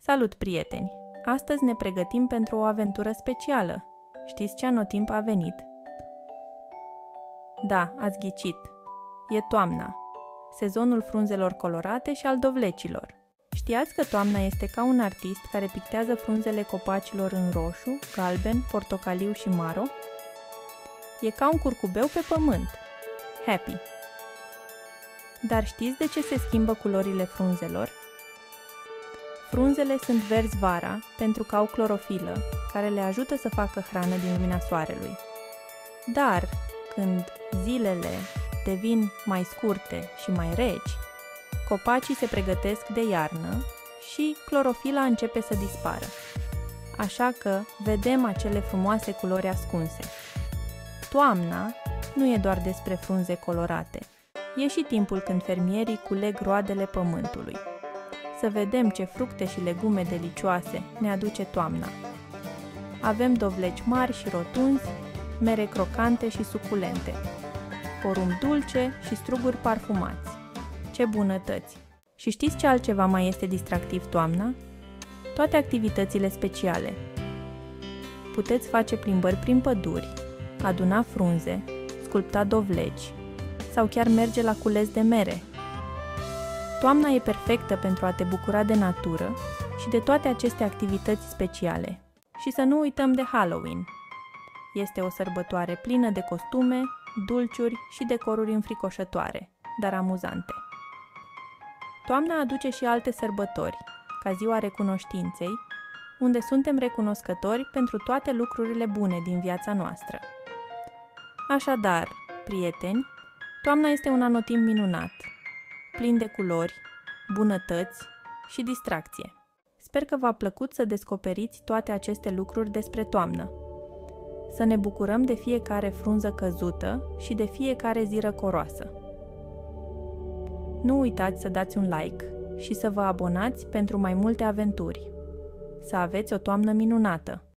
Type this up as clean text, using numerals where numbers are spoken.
Salut, prieteni! Astăzi ne pregătim pentru o aventură specială. Știți ce anotimp a venit? Da, ați ghicit. E toamna, sezonul frunzelor colorate și al dovlecilor. Știați că toamna este ca un artist care pictează frunzele copacilor în roșu, galben, portocaliu și maro? E ca un curcubeu pe pământ. Happy! Dar știți de ce se schimbă culorile frunzelor? Frunzele sunt verzi vara pentru că au clorofilă, care le ajută să facă hrană din lumina soarelui. Dar, când zilele devin mai scurte și mai reci, copacii se pregătesc de iarnă și clorofila începe să dispară. Așa că vedem acele frumoase culori ascunse. Toamna nu e doar despre frunze colorate, e și timpul când fermierii culeg roadele pământului. Să vedem ce fructe și legume delicioase ne aduce toamna. Avem dovleci mari și rotunzi, mere crocante și suculente, porumb dulce și struguri parfumați. Ce bunătăți! Și știți ce altceva mai este distractiv toamna? Toate activitățile speciale. Puteți face plimbări prin păduri, aduna frunze, sculpta dovleci sau chiar merge la cules de mere. Toamna e perfectă pentru a te bucura de natură și de toate aceste activități speciale. Și să nu uităm de Halloween. Este o sărbătoare plină de costume, dulciuri și decoruri înfricoșătoare, dar amuzante. Toamna aduce și alte sărbători, ca Ziua Recunoștinței, unde suntem recunoscători pentru toate lucrurile bune din viața noastră. Așadar, prieteni, toamna este un anotimp minunat, plin de culori, bunătăți și distracție. Sper că v-a plăcut să descoperiți toate aceste lucruri despre toamnă. Să ne bucurăm de fiecare frunză căzută și de fiecare zi răcoroasă. Nu uitați să dați un like și să vă abonați pentru mai multe aventuri. Să aveți o toamnă minunată!